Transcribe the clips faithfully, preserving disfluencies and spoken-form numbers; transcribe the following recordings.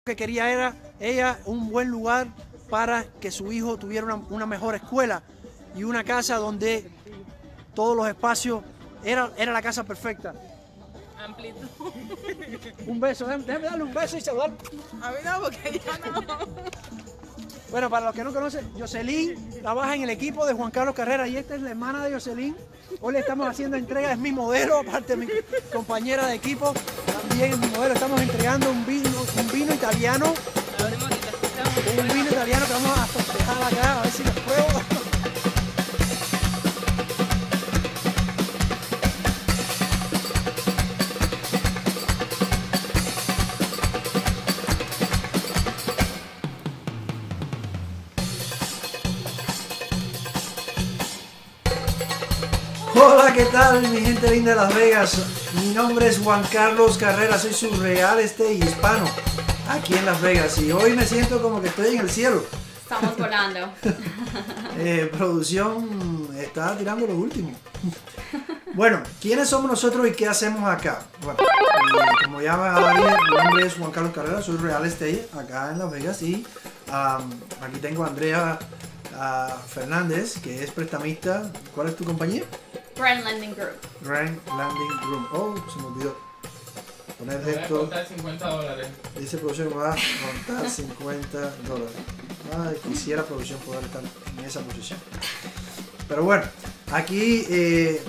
que quería era ella un buen lugar para que su hijo tuviera una, una mejor escuela y una casa donde todos los espacios, era, era la casa perfecta. Amplitud. Un beso, déjame darle un beso y saludar. A mí no, porque ya no. Bueno, para los que no conocen, Jocelyn trabaja en el equipo de Juan Carlos Carrera y esta es la hermana de Jocelyn. Hoy le estamos haciendo entrega, es mi modelo, aparte de mi compañera de equipo, también es mi modelo. Estamos entregando un vino, un vino italiano, un vino italiano que vamos a festejar acá, a ver si lo pruebo. Hola, ¿qué tal mi gente linda de Las Vegas? Mi nombre es Juan Carlos Carrera, soy su real estate hispano aquí en Las Vegas y hoy me siento como que estoy en el cielo. Estamos volando. eh, producción está tirando lo último. Bueno, ¿quiénes somos nosotros y qué hacemos acá? Bueno, y como ya va a ver, mi nombre es Juan Carlos Carrera, soy real estate acá en Las Vegas y um, aquí tengo a Andrea uh, Fernández, que es prestamista. ¿Cuál es tu compañía? Grand Landing Group. Grand Landing Group. Oh, se me olvidó poner Voy a esto. contar cincuenta dólares. Dice producción, va a contar cincuenta dólares. Ay, quisiera producción poder estar en esa posición. Pero bueno, aquí, eh,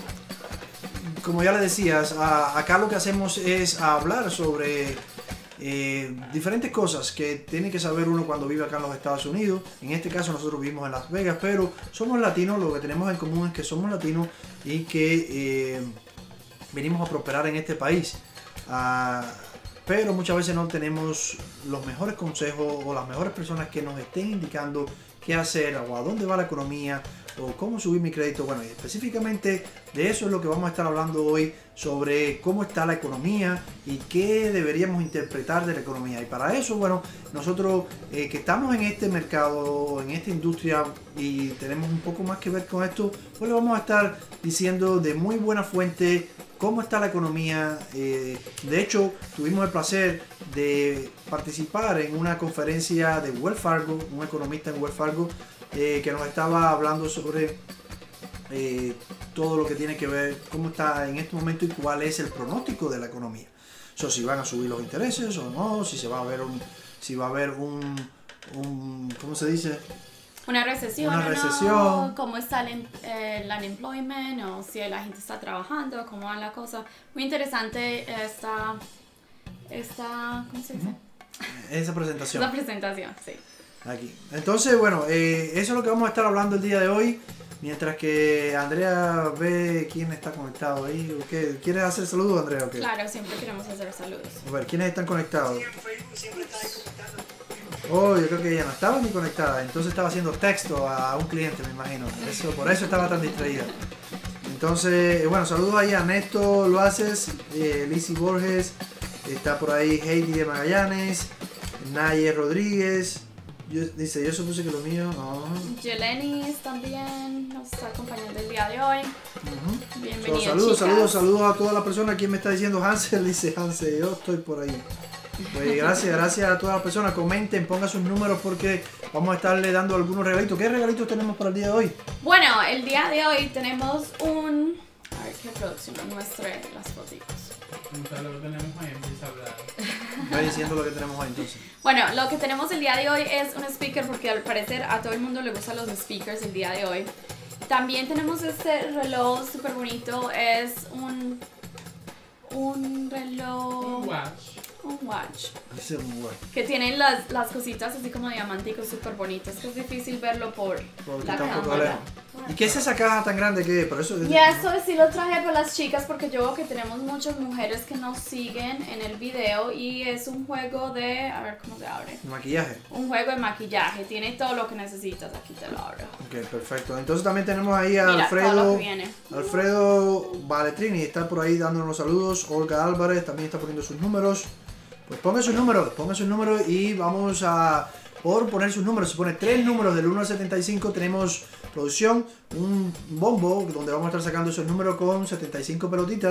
como ya le decías, a, acá lo que hacemos es hablar sobre eh, diferentes cosas que tiene que saber uno cuando vive acá en los Estados Unidos. En este caso nosotros vivimos en Las Vegas, pero somos latinos. Lo que tenemos en común es que somos latinos y que eh, venimos a prosperar en este país. Uh, pero muchas veces no tenemos los mejores consejos o las mejores personas que nos estén indicando qué hacer o a dónde va la economía o cómo subir mi crédito. Bueno, y específicamente de eso es lo que vamos a estar hablando hoy, sobre cómo está la economía y qué deberíamos interpretar de la economía. Y para eso, bueno, nosotros eh, que estamos en este mercado, en esta industria y tenemos un poco más que ver con esto, pues le vamos a estar diciendo de muy buena fuente cómo está la economía. Eh, de hecho, tuvimos el placer de participar en una conferencia de Wells Fargo, un economista en Wells Fargo, eh, que nos estaba hablando sobre eh, todo lo que tiene que ver, cómo está en este momento y cuál es el pronóstico de la economía. O sea, si van a subir los intereses o no, si se va a ver un, si va a haber un, un ¿cómo se dice? Una recesión, Una recesión. No, cómo está el, el unemployment o si la gente está trabajando, cómo va la cosa. Muy interesante esta, esta ¿cómo se dice? Esa presentación. Esta presentación, sí. Aquí. Entonces, bueno, eh, eso es lo que vamos a estar hablando el día de hoy. Mientras que Andrea ve quién está conectado ahí. ¿Qué? ¿Quieres hacer saludos, Andrea? ¿O qué? Claro, siempre queremos hacer saludos. A ver, ¿quiénes están conectados? Oh, yo creo que ella no estaba ni conectada. Entonces estaba haciendo texto a un cliente, me imagino. Eso, por eso estaba tan distraída. Entonces, bueno, saludos ahí a Néstor Loaces, eh, Lizzy Borges. Está por ahí Heidi de Magallanes, Naye Rodríguez. Yo, dice, yo supuse que lo mío... Oh. Yelenis también nos está acompañando el día de hoy. Uh-huh. Bienvenidos, so, saludos, chicas. saludos, saludos a toda la persona. Quien me está diciendo Hansel, dice Hansel, yo estoy por ahí. Pues gracias, gracias a todas las personas. Comenten, pongan sus números porque vamos a estarle dando algunos regalitos. ¿Qué regalitos tenemos para el día de hoy? Bueno, el día de hoy tenemos un... A ver, ¿qué producción nos muestre las fotitos? Entonces lo que tenemos ahí empieza a hablar. Voy diciendo lo que tenemos ahí entonces. Bueno, lo que tenemos el día de hoy es un speaker porque al parecer a todo el mundo le gustan los speakers el día de hoy. También tenemos este reloj súper bonito, es un, un reloj... Un watch. Un watch. Dice un watch. Que tienen las, las cositas así como diamanticos súper bonitos, que es difícil verlo por Porque la está un poco cámara. lejos. ¿Y qué es esa caja tan grande que es? Por eso Y eso sí lo traje para las chicas porque yo veo que tenemos muchas mujeres que nos siguen en el video y es un juego de, a ver cómo se abre. maquillaje. Un juego de maquillaje, tiene todo lo que necesitas, aquí te lo abro. Ok, perfecto. Entonces también tenemos ahí a Mira, todo lo Alfredo. que viene. Alfredo Baletrini está por ahí dándonos los saludos. Olga Álvarez también está poniendo sus números. Pues pongan sus números, pongan sus números y vamos a, por poner sus números, se pone tres números del uno al setenta y cinco, tenemos producción, un bombo donde vamos a estar sacando esos números con setenta y cinco pelotitas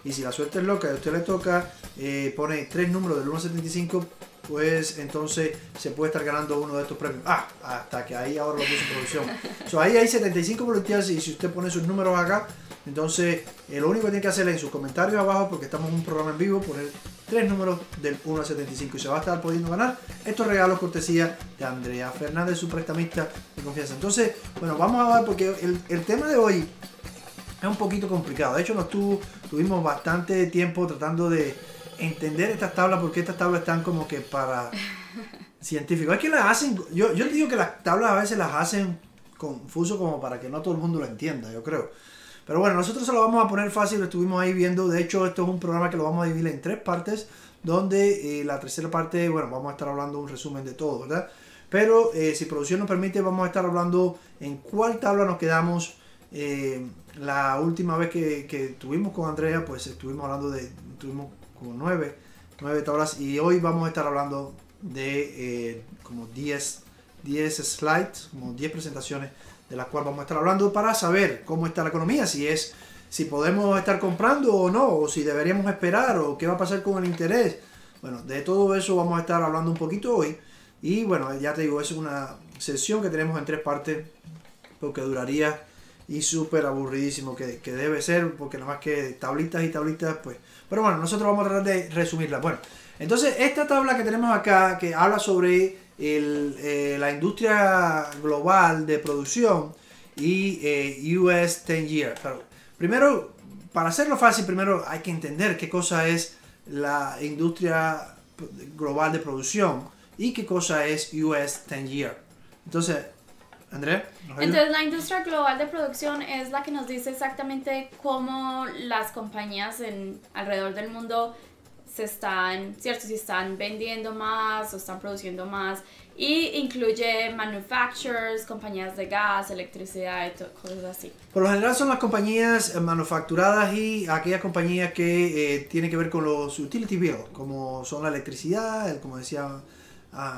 y si la suerte es loca y a usted le toca, eh, pone tres números del uno al setenta y cinco, pues entonces se puede estar ganando uno de estos premios. Ah, hasta que ahí ahora lo puse en producción. So, ahí hay setenta y cinco probabilidades y si usted pone sus números acá, entonces eh, lo único que tiene que hacer es en sus comentarios abajo, porque estamos en un programa en vivo, poner tres números del uno al setenta y cinco y se va a estar pudiendo ganar estos regalos cortesía de Andrea Fernández, su prestamista de confianza. Entonces, bueno, vamos a ver porque el, el tema de hoy es un poquito complicado. De hecho, nos tuvo, tuvimos bastante tiempo tratando de entender estas tablas, porque estas tablas están como que para científicos. Es que las hacen, yo, yo digo que las tablas a veces las hacen confuso como para que no todo el mundo lo entienda, yo creo. Pero bueno, nosotros se lo vamos a poner fácil, lo estuvimos ahí viendo. De hecho, esto es un programa que lo vamos a dividir en tres partes, donde eh, la tercera parte, bueno, vamos a estar hablando un resumen de todo, ¿verdad? Pero eh, si producción nos permite, vamos a estar hablando en cuál tabla nos quedamos. Eh, la última vez que, que tuvimos con Andrea, pues estuvimos hablando de, tuvimos como nueve, nueve tablas, y hoy vamos a estar hablando de eh, como diez, diez slides, como diez presentaciones, de las cuales vamos a estar hablando para saber cómo está la economía, si es, si podemos estar comprando o no, o si deberíamos esperar, o qué va a pasar con el interés. Bueno, de todo eso vamos a estar hablando un poquito hoy. Y bueno, ya te digo, es una sesión que tenemos en tres partes, porque duraría y súper aburridísimo que, que debe ser, porque nada más que tablitas y tablitas, pues. Pero bueno, nosotros vamos a tratar de resumirla. Bueno, entonces esta tabla que tenemos acá, que habla sobre el, eh, la industria global de producción y eh, U S diez year. Pero primero, para hacerlo fácil, primero hay que entender qué cosa es la industria global de producción y qué cosa es U S diez year. Entonces, Andrea, ¿nos ayuda? Entonces, la industria global de producción es la que nos dice exactamente cómo las compañías en, alrededor del mundo se están, ¿cierto? Si están vendiendo más o están produciendo más. Y incluye manufacturers, compañías de gas, electricidad y cosas así. Por lo general son las compañías manufacturadas y aquellas compañías que eh, tienen que ver con los utility bills, como son la electricidad, el, como decía, ah,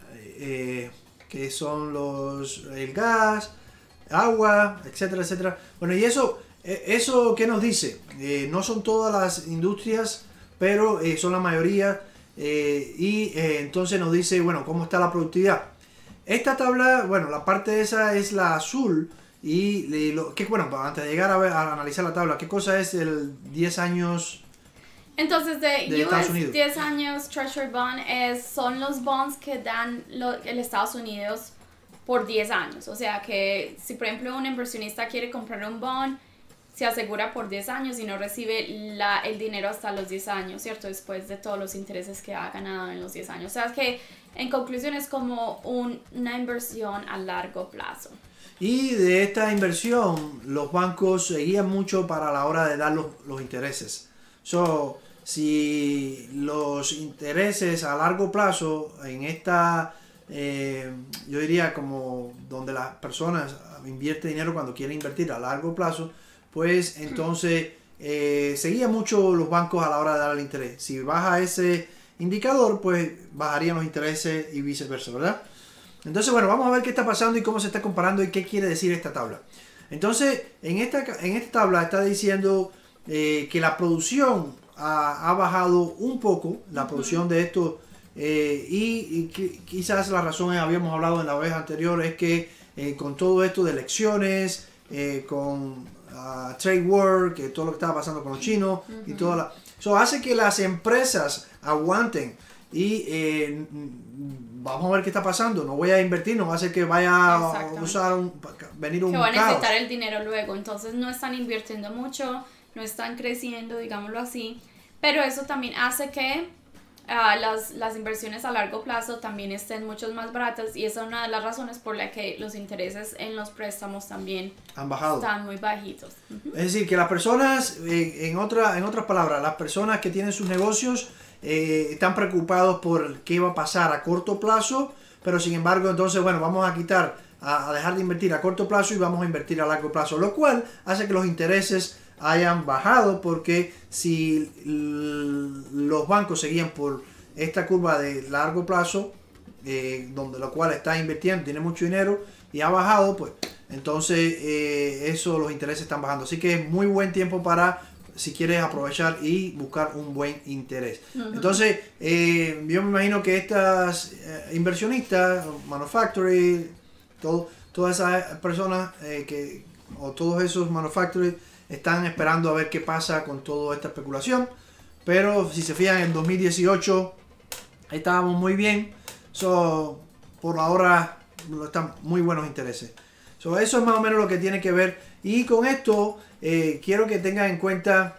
eh, que son los el gas, agua, etcétera, etcétera. Bueno, y eso, eso ¿qué nos dice? Eh, no son todas las industrias, pero eh, son la mayoría. Eh, y eh, entonces nos dice, bueno, cómo está la productividad. Esta tabla, bueno, la parte esa es la azul. Y, y lo, que, bueno, antes de llegar a, ver, a analizar la tabla, ¿qué cosa es el diez años? Entonces, de, de U S diez años Treasury Bond es, son los bonds que dan lo, el Estados Unidos por diez años. O sea que si, por ejemplo, un inversionista quiere comprar un bond, se asegura por diez años y no recibe la, el dinero hasta los diez años, ¿cierto? Después de todos los intereses que ha ganado en los diez años. O sea, es que en conclusión es como un, una inversión a largo plazo. Y de esta inversión, los bancos se guían mucho para la hora de dar los, los intereses. So, si los intereses a largo plazo en esta, eh, yo diría como donde las personas invierten dinero cuando quieren invertir a largo plazo, pues entonces eh, se guían mucho los bancos a la hora de dar el interés. Si baja ese indicador, pues bajarían los intereses y viceversa, ¿verdad? Entonces, bueno, vamos a ver qué está pasando y cómo se está comparando y qué quiere decir esta tabla. Entonces, en esta, en esta tabla está diciendo eh, que la producción ha, ha bajado un poco, la uh-huh. producción de esto, eh, y, y quizás la razón, habíamos hablado en la vez anterior, es que eh, con todo esto de elecciones, eh, con uh, trade war, que todo lo que estaba pasando con los chinos, uh-huh. y toda la... Eso hace que las empresas aguanten y eh, vamos a ver qué está pasando. No voy a invertir, no va a hacer que vaya a usar un, venir un que van a caos. necesitar el dinero luego, entonces no están invirtiendo mucho, no están creciendo, digámoslo así, pero eso también hace que uh, las, las inversiones a largo plazo también estén mucho más baratas, y esa es una de las razones por la que los intereses en los préstamos también han bajado, están muy bajitos. Uh-huh. Es decir, que las personas, eh, en, otra, en otras palabras, las personas que tienen sus negocios eh, están preocupados por qué va a pasar a corto plazo, pero sin embargo, entonces, bueno, vamos a quitar, a, a dejar de invertir a corto plazo y vamos a invertir a largo plazo, lo cual hace que los intereses hayan bajado, porque si los bancos seguían por esta curva de largo plazo, eh, donde lo cual está invirtiendo, tiene mucho dinero y ha bajado, pues entonces eh, eso, los intereses están bajando. Así que es muy buen tiempo para si quieres aprovechar y buscar un buen interés. Ujú. Entonces, eh, yo me imagino que estas eh, inversionistas, manufacturing, todo, todas esas personas eh, que, o todos esos manufacturers están esperando a ver qué pasa con toda esta especulación. Pero si se fijan, en dos mil dieciocho estábamos muy bien. So, por ahora están muy buenos intereses. So, eso es más o menos lo que tiene que ver. Y con esto eh, quiero que tengan en cuenta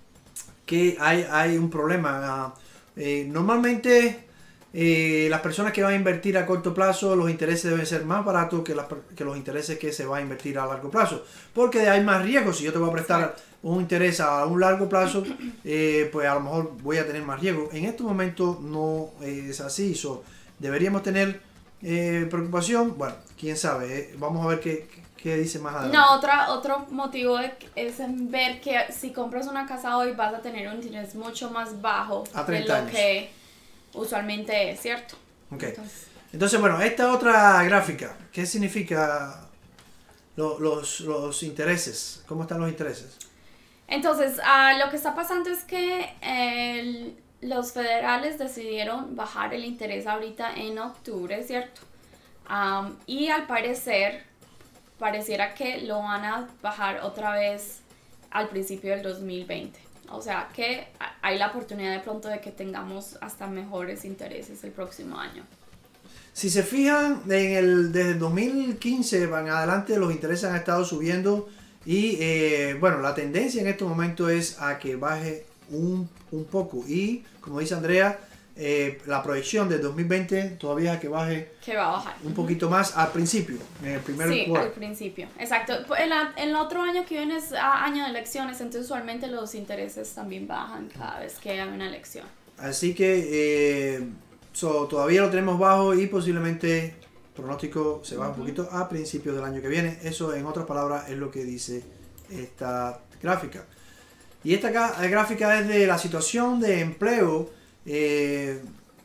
que hay, hay un problema. Uh, eh, normalmente eh, las personas que van a invertir a corto plazo, los intereses deben ser más baratos que, las, que los intereses que se va a invertir a largo plazo. Porque hay más riesgos. Si yo te voy a prestar un interés a un largo plazo, eh, pues a lo mejor voy a tener más riesgo. En este momento no es así. So, deberíamos tener eh, preocupación. Bueno, quién sabe. Eh, vamos a ver qué. ¿Qué dice más adelante? No, otra, otro motivo es en ver que si compras una casa hoy vas a tener un interés mucho más bajo a de treinta lo años. Que usualmente es, ¿cierto? Okay. Entonces, Entonces, bueno, esta otra gráfica, ¿qué significa lo, los, los intereses? ¿Cómo están los intereses? entonces uh, lo que está pasando es que el, los federales decidieron bajar el interés ahorita en octubre, ¿cierto? Um, y al parecer pareciera que lo van a bajar otra vez al principio del dos mil veinte. O sea que hay la oportunidad de pronto de que tengamos hasta mejores intereses el próximo año. Si se fijan, en el, desde el dos mil quince en adelante los intereses han estado subiendo y eh, bueno, la tendencia en este momento es a que baje un, un poco. Y como dice Andrea, Eh, la proyección del dos mil veinte todavía es que baje que va a bajar un poquito más al principio, en el primer sí, quarter. al principio, exacto. El, el otro año que viene es a año de elecciones, entonces usualmente los intereses también bajan cada vez que hay una elección. Así que eh, so, todavía lo tenemos bajo y posiblemente pronóstico se baja uh-huh. un poquito a principios del año que viene. Eso, en otras palabras, es lo que dice esta gráfica. Y esta gráfica es de la situación de empleo. Eh,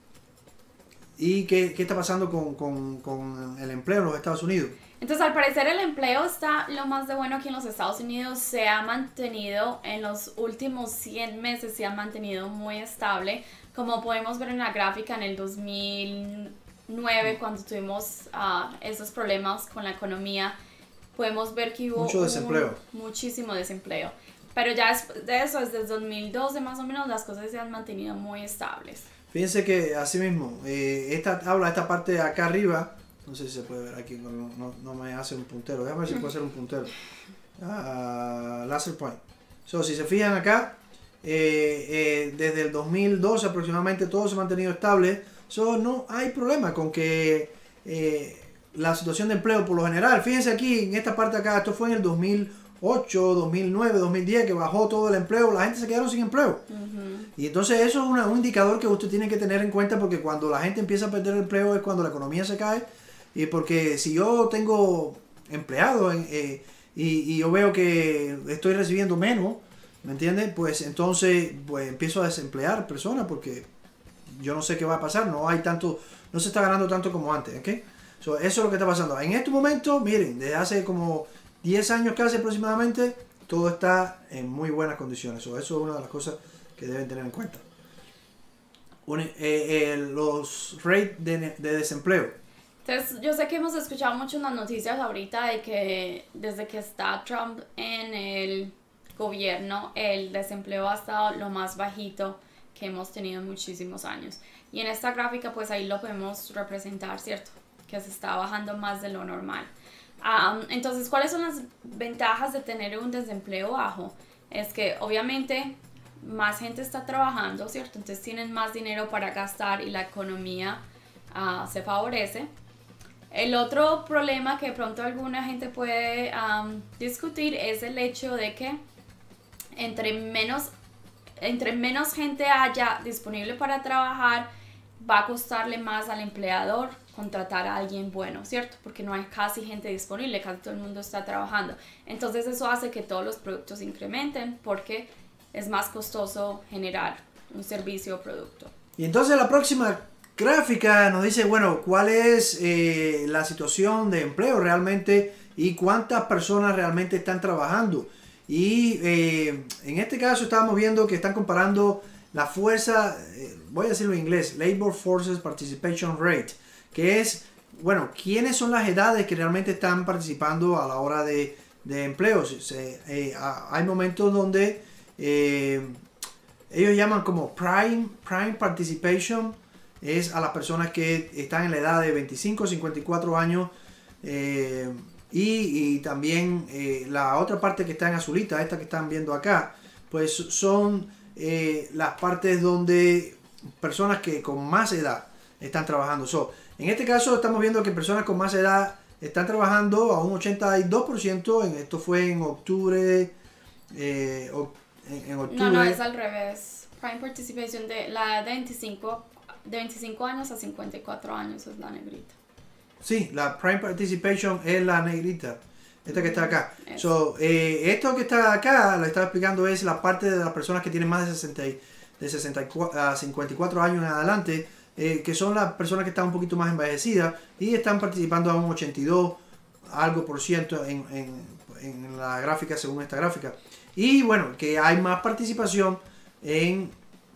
¿Y qué, qué está pasando con, con, con el empleo en los Estados Unidos? Entonces, al parecer, el empleo está lo más de bueno aquí en los Estados Unidos. Se ha mantenido en los últimos cien meses, se ha mantenido muy estable. Como podemos ver en la gráfica, en el dos mil nueve, cuando tuvimos uh, esos problemas con la economía, podemos ver que hubo mucho desempleo. Un, muchísimo desempleo. Pero ya después de eso, desde el dos mil doce más o menos, las cosas se han mantenido muy estables. Fíjense que así mismo, eh, esta tabla, esta parte de acá arriba, no sé si se puede ver aquí, no, no, no me hace un puntero, déjame ver si puedo hacer un puntero. Ah, laser point. So, si se fijan acá, eh, eh, desde el dos mil doce aproximadamente todo se ha mantenido estable. So, no hay problema con que eh, la situación de empleo por lo general, fíjense aquí en esta parte acá, esto fue en el dos mil ocho, dos mil nueve, dos mil diez, que bajó todo el empleo, la gente se quedaron sin empleo. Uh-huh. Y entonces eso es una, un indicador que usted tiene que tener en cuenta, porque cuando la gente empieza a perder el empleo es cuando la economía se cae. Y porque si yo tengo empleado en, eh, y, y yo veo que estoy recibiendo menos, ¿me entiendes? Pues entonces pues empiezo a desemplear personas porque yo no sé qué va a pasar, no hay tanto, no se está ganando tanto como antes, ¿ok? So, eso es lo que está pasando. En este momento, miren, desde hace como diez años casi aproximadamente, todo está en muy buenas condiciones. So, eso es una de las cosas que deben tener en cuenta. Un, eh, eh, los rates de, de desempleo. Entonces, yo sé que hemos escuchado mucho en las noticias ahorita de que desde que está Trump en el gobierno, el desempleo ha estado lo más bajito que hemos tenido en muchísimos años. Y en esta gráfica, pues ahí lo podemos representar, ¿cierto? Que se está bajando más de lo normal. Um, entonces, ¿cuáles son las ventajas de tener un desempleo bajo? Es que obviamente más gente está trabajando, ¿cierto? Entonces tienen más dinero para gastar y la economía uh, se favorece. El otro problema que de pronto alguna gente puede um, discutir es el hecho de que entre menos, entre menos gente haya disponible para trabajar, va a costarle más al empleador contratar a alguien bueno, ¿cierto? Porque no hay casi gente disponible, casi todo el mundo está trabajando. Entonces eso hace que todos los productos incrementen porque es más costoso generar un servicio o producto. Y entonces la próxima gráfica nos dice, bueno, cuál es eh, la situación de empleo realmente y cuántas personas realmente están trabajando. Y eh, en este caso estábamos viendo que están comparando la fuerza, eh, voy a decirlo en inglés, Labor Forces Participation Rate, que es, bueno, quiénes son las edades que realmente están participando a la hora de, de empleos. Se, eh, hay momentos donde eh, ellos llaman como prime, prime participation, es a las personas que están en la edad de veinticinco a cincuenta y cuatro años. Eh, y, y también eh, la otra parte que está en azulita, esta que están viendo acá, pues son eh, las partes donde personas que con más edad están trabajando. So, en este caso estamos viendo que personas con más edad están trabajando a un ochenta y dos por ciento. En, esto fue en octubre. Eh, en, en octubre. No, no, es al revés. Prime Participation de la de veinticinco, de veinticinco años a cincuenta y cuatro años es la negrita. Sí, la Prime Participation es la negrita. Esta que está acá. So, eh, esto que está acá, lo estaba explicando, es la parte de las personas que tienen más de, sesenta, de sesenta y cuatro, a cincuenta y cuatro años en adelante, eh, que son las personas que están un poquito más envejecidas y están participando a un ochenta y dos algo por ciento en, en, en la gráfica, según esta gráfica. Y bueno, que hay más participación en,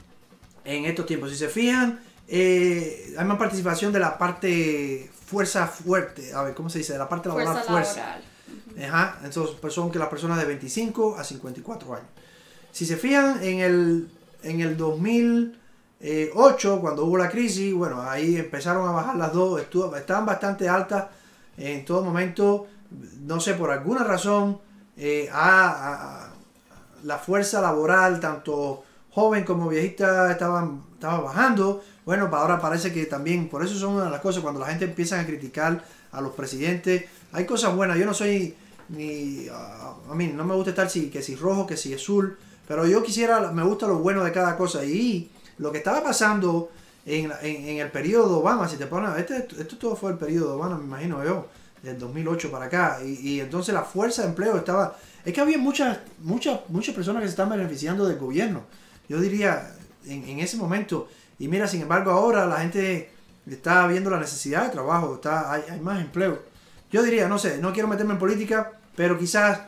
en estos tiempos. Si se fijan, eh, hay más participación de la parte fuerza fuerte, a ver, ¿cómo se dice? De la parte laboral Fuerza fuerza. laboral. Ajá, entonces son que las personas de veinticinco a cincuenta y cuatro años. Si se fijan en el, en el dos mil ocho, cuando hubo la crisis, bueno, ahí empezaron a bajar las dos, estuvo, estaban bastante altas en todo momento. No sé, por alguna razón, eh, a, a, la fuerza laboral, tanto joven como viejita, estaban, estaba bajando. Bueno, ahora parece que también, por eso son una de las cosas, cuando la gente empieza a criticar a los presidentes, hay cosas buenas. Yo no soy ni, uh, a mí no me gusta estar si, que si rojo, que si azul, pero yo quisiera, me gusta lo bueno de cada cosa. Y lo que estaba pasando en, en, en el periodo de Obama, si te pones, este, esto todo fue el periodo de Obama, me imagino yo, del dos mil ocho para acá, y, y entonces la fuerza de empleo estaba, es que había muchas, muchas, muchas personas que se están beneficiando del gobierno, yo diría, en, en ese momento. Y mira, sin embargo, ahora la gente está viendo la necesidad de trabajo, está, hay, hay más empleo. Yo diría, no sé, no quiero meterme en política, pero quizás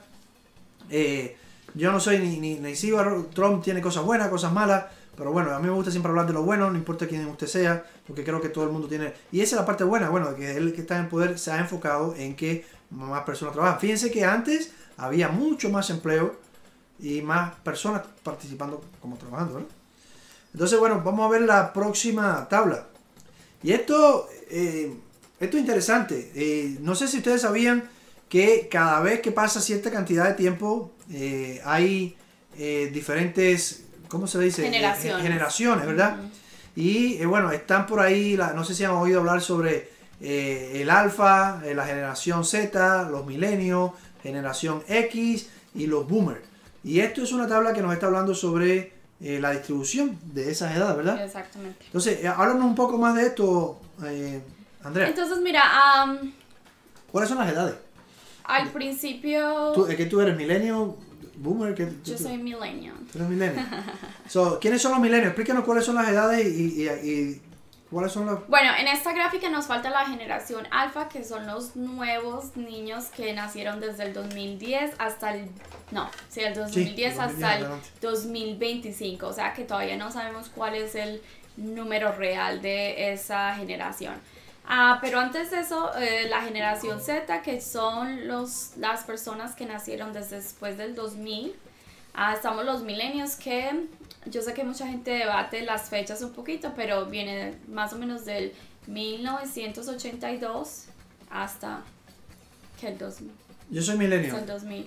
eh, yo no soy ni, ni, ni sigo a Trump, tiene cosas buenas, cosas malas, pero bueno, a mí me gusta siempre hablar de lo bueno, no importa quién usted sea, porque creo que todo el mundo tiene... Y esa es la parte buena, bueno, que él que está en el poder se ha enfocado en que más personas trabajan. Fíjense que antes había mucho más empleo y más personas participando como trabajando, ¿verdad? Entonces, bueno, vamos a ver la próxima tabla. Y esto, eh, esto es interesante. Eh, no sé si ustedes sabían que cada vez que pasa cierta cantidad de tiempo, eh, hay eh, diferentes, ¿cómo se dice? Generaciones. Eh, generaciones, ¿verdad? Uh-huh. Y eh, bueno, están por ahí, la, no sé si han oído hablar sobre eh, el alfa, eh, la generación Z, los milenios, generación X y los boomers. Y esto es una tabla que nos está hablando sobre... Eh, la distribución de esas edades, ¿verdad? Exactamente. Entonces, eh, háblanos un poco más de esto, eh, Andrea. Entonces, mira, um, ¿cuáles son las edades? al principio... ¿Tú, ¿Es que tú eres milenio, boomer? ¿Qué, Yo tú, soy millennial. ¿Tú eres milenio? So, ¿quiénes son los milenios? Explícanos cuáles son las edades y, y, y cuáles son los... Bueno, en esta gráfica nos falta la generación alfa, que son los nuevos niños que nacieron desde el dos mil diez hasta el... No, sí, el dos mil diez sí, hasta el adelante. dos mil veinticinco, o sea que todavía no sabemos cuál es el número real de esa generación. Ah, pero antes de eso, eh, la generación Z, que son los, las personas que nacieron desde después del dos mil, ah, estamos los milenios, que yo sé que mucha gente debate las fechas un poquito, pero viene más o menos del mil novecientos ochenta y dos hasta que el dos mil. Yo soy milenio. Hasta el dos mil.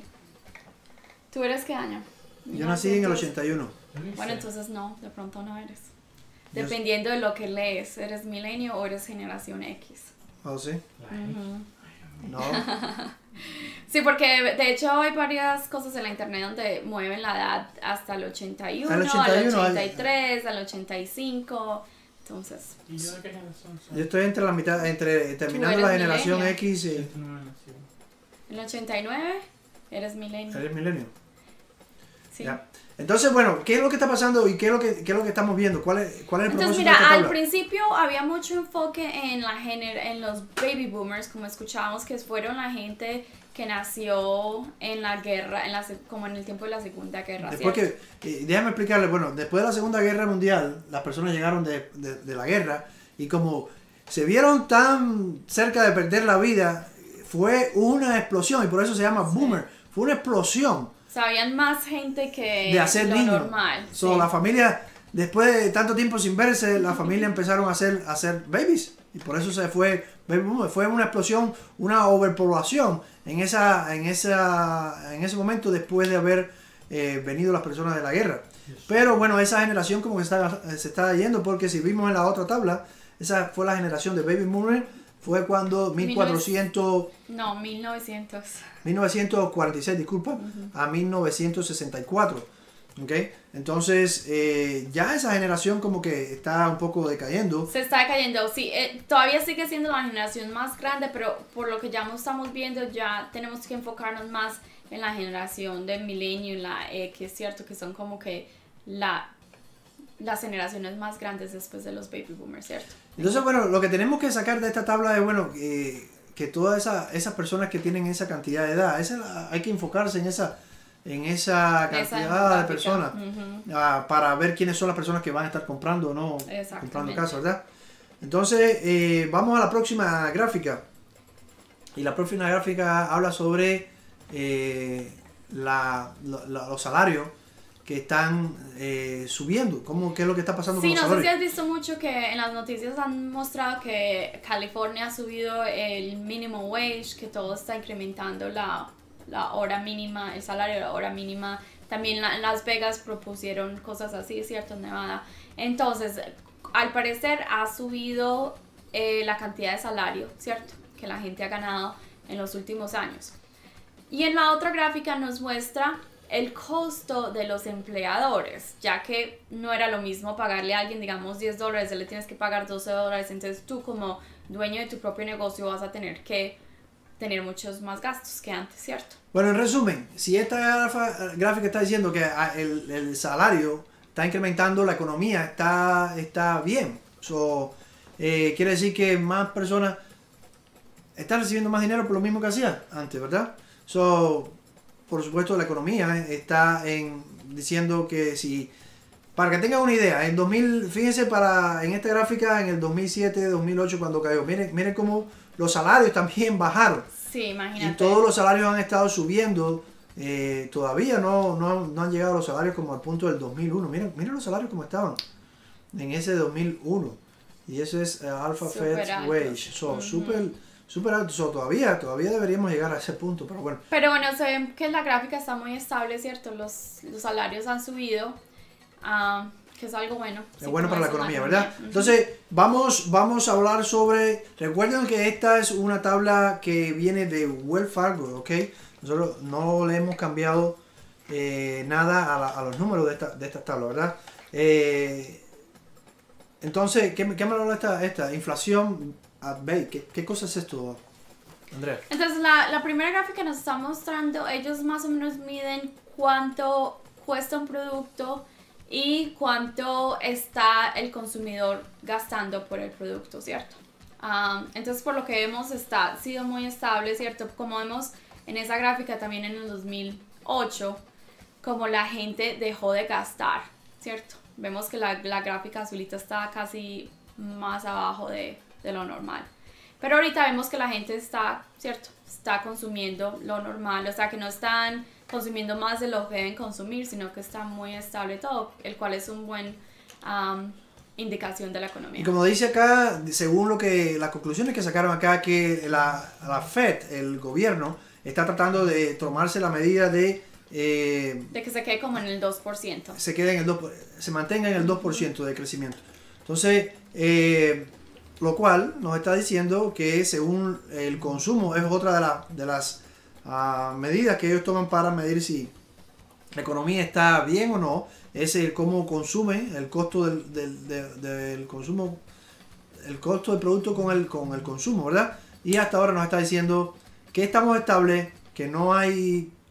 ¿Tú eres qué año? Yo nací en el ochenta y uno. Bueno, entonces no, de pronto no eres. Yo Dependiendo de lo que lees, ¿eres milenio o eres generación X? ¿Oh, sí? Uh-huh. No. Sí, porque de hecho hay varias cosas en la internet donde mueven la edad hasta el ochenta y uno, Al ochenta y uno, al ochenta y tres, al ochenta y cinco. Entonces, ¿Y yo de qué generación soy? Yo estoy entre la mitad, entre terminando eres la generación milenio. X y... Esto no me nació. en el ochenta y nueve eres milenio. ¿Eres milenio? Sí. Ya. Entonces, bueno, ¿qué es lo que está pasando y qué es lo que, qué es lo que estamos viendo? ¿Cuál es, cuál es el Entonces, propósito mira, de esta al tabla? principio había mucho enfoque en la gener en los baby boomers, como escuchábamos, que fueron la gente que nació en la guerra, en la, se- como en el tiempo de la Segunda Guerra. Después ¿cierto? que, eh, déjame explicarle, bueno, después de la Segunda Guerra Mundial, las personas llegaron de, de, de la guerra y como se vieron tan cerca de perder la vida, fue una explosión y por eso se llama boomer. Fue una explosión O sea, habían más gente que de hacer lo niños. normal. So, sí. La familia, después de tanto tiempo sin verse, la familia empezaron a hacer, a hacer babies. Y por eso se fue, baby boom. Fue una explosión, una overpoblación en, esa, en, esa, en ese momento después de haber eh, venido las personas de la guerra. Pero bueno, esa generación como que está, se está yendo porque si vimos en la otra tabla, esa fue la generación de baby boomer, fue cuando mil cuatrocientos... No, mil novecientos. mil novecientos cuarenta y seis, disculpa, a mil novecientos sesenta y cuatro. ¿Okay? Entonces, eh, ya esa generación como que está un poco decayendo. Se está cayendo, sí. Eh, todavía sigue siendo la generación más grande, pero por lo que ya estamos viendo, ya tenemos que enfocarnos más en la generación del milenio, la X, ¿cierto? Que son como que la, las generaciones más grandes después de los baby boomers, ¿cierto? Entonces, bueno, lo que tenemos que sacar de esta tabla es, bueno, eh, que todas esa, esas personas que tienen esa cantidad de edad, esa, la- hay que enfocarse en esa, en esa cantidad Esa de demográfica. personas Ujú. ah, para ver quiénes son las personas que van a estar comprando o no Exactamente. comprando casa, ¿verdad? Entonces, eh, vamos a la próxima gráfica. Y la próxima gráfica habla sobre eh, la, la- la- los salarios que están eh, subiendo. ¿Cómo, ¿Qué es lo que está pasando Sí, con los no sé si salarios? has visto mucho que en las noticias han mostrado que California ha subido el minimum wage, que todo está incrementando la, la hora mínima, el salario de la hora mínima. También la- en Las Vegas propusieron cosas así, ¿cierto? En Nevada. Entonces, al parecer ha subido eh, la cantidad de salario, ¿cierto? Que la gente ha ganado en los últimos años. Y en la otra gráfica nos muestra el costo de los empleadores, ya que no era lo mismo pagarle a alguien, digamos, diez dólares, le tienes que pagar doce dólares, entonces tú como dueño de tu propio negocio vas a tener que tener muchos más gastos que antes, ¿cierto? Bueno, en resumen, si esta grafa- gráfica está diciendo que ah, el, el salario está incrementando, la economía está, está bien. So, eh, quiere decir que más personas están recibiendo más dinero por lo mismo que hacían antes, ¿verdad? So, por supuesto, la economía está en, diciendo que si, para que tengan una idea, en dos mil, fíjense para, en esta gráfica, en el dos mil siete, dos mil ocho cuando cayó, miren, miren cómo los salarios también bajaron. Sí, imagínate. Y todos los salarios han estado subiendo. eh, todavía no, no, no han llegado los salarios como al punto del dos mil uno. Miren, miren los salarios como estaban en ese dos mil uno. Y eso es eh, Alpha Súper Fed altos. Wage. So, Ujú. súper, súper alto. So, todavía, todavía deberíamos llegar a ese punto. Pero bueno. Pero bueno, se ve que la gráfica está muy estable, ¿cierto? Los, los salarios han subido, ah, que es algo bueno. Es Sí, bueno como para la eso, economía, economía. ¿verdad? Ujú. Entonces, vamos, vamos a hablar sobre... Recuerden que esta es una tabla que viene de Wells Fargo, ¿ok? Nosotros no le hemos cambiado eh, nada a, la- a los números de esta, de esta tabla, ¿verdad? Eh, entonces, ¿qué, me- qué me habla esta, esta? Inflación at bay. ¿Qué, ¿Qué cosa es esto, Andrea? Entonces, la, la primera gráfica nos está mostrando, ellos más o menos miden cuánto cuesta un producto y cuánto está el consumidor gastando por el producto, ¿cierto? Um, entonces, por lo que vemos, está ha sido muy estable, ¿cierto? Como vemos en esa gráfica también en el dos mil ocho, como la gente dejó de gastar, ¿cierto? Vemos que la, la gráfica azulita está casi más abajo de, de lo normal. Pero ahorita vemos que la gente está, ¿cierto? Está consumiendo lo normal, o sea que no están consumiendo más de lo que deben consumir, sino que está muy estable todo, el cual es un buen um, indicación de la economía. Y como dice acá, según lo que las conclusiones que sacaron acá, que la, la Fed, el gobierno, está tratando de tomarse la medida de eh, De que se quede como en el dos por ciento. se quede en el dos por ciento, se mantenga en el dos por ciento de crecimiento. Entonces, eh, lo cual nos está diciendo que según el consumo es otra de, la- de las ah, medidas que ellos toman para medir si la economía está bien o no, es el cómo consume, el costo del, del, de- del consumo, el costo del producto con el, con el consumo, ¿verdad? Y hasta ahora nos está diciendo que estamos estables, que no hay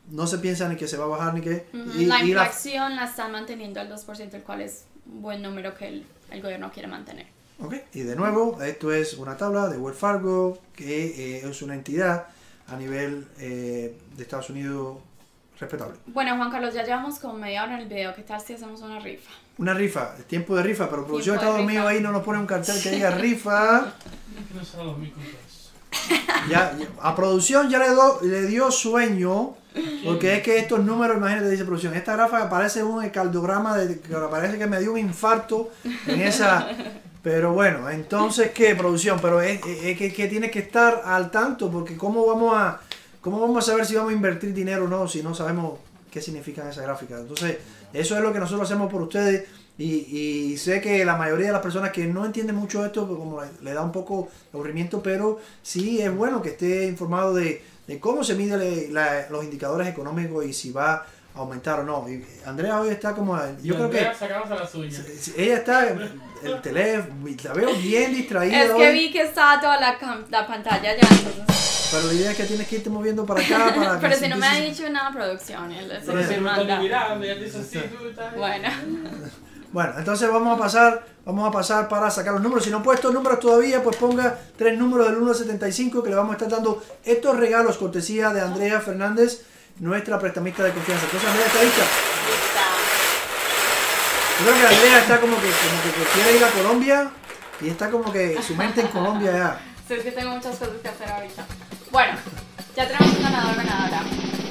no se piensa ni que se va a bajar ni que... Ujú, y, la y la- inflación la están manteniendo al dos por ciento, el cual es un buen número que el, el gobierno quiere mantener. Ok, y de nuevo, esto es una tabla de Wells Fargo, que eh, es una entidad a nivel eh, de Estados Unidos respetable. Bueno, Juan Carlos, ya llevamos como media hora en el video. ¿Qué tal si hacemos una rifa? Una rifa, tiempo de rifa, pero producción Tiempo de Estados Unidos rifa. ahí no nos pone un cartel que diga rifa. Que no sea dos mil con pesos. Ya, ya- a producción ya le, do- le dio sueño, porque es que estos números, imagínate, dice producción, esta gráfica parece un caldograma, de, que parece que me dio un infarto en esa... Pero bueno, entonces, ¿qué producción? Pero es, es que, que tienes que estar al tanto, porque ¿cómo vamos a cómo vamos a saber si vamos a invertir dinero o no, si no sabemos qué significan esas gráficas? Entonces, eso es lo que nosotros hacemos por ustedes. Y, y sé que la mayoría de las personas que no entienden mucho esto, pues como le, le da un poco de aburrimiento, pero sí es bueno que esté informado de, de cómo se miden los indicadores económicos y si va a aumentar o no. Y Andrea hoy está como... Yo creo que... Sacándose las uñas. Ella está en el teléfono, la veo bien distraída Es que hoy, vi que estaba toda la, cam- la pantalla ya, entonces... pero la idea es que tienes que irte moviendo para acá para que Pero si no me ha empieces- dicho nada producción, él eso Pero es si lo no que está ni manda. mirando, ya dice así, tú estás... Bueno, Bueno, entonces vamos a pasar, vamos a pasar para sacar los números. Si no han puesto números todavía, pues ponga tres números del uno al setenta y cinco que le vamos a estar dando estos regalos cortesía de Andrea Fernández, nuestra prestamista de confianza. Entonces Andrea está lista. lista. Yo creo que Andrea está como que, como que quiere ir a Colombia y está como que su mente en Colombia ya. Sí, es que tengo muchas cosas que hacer ahorita. Bueno, ya tenemos un ganador ganadora.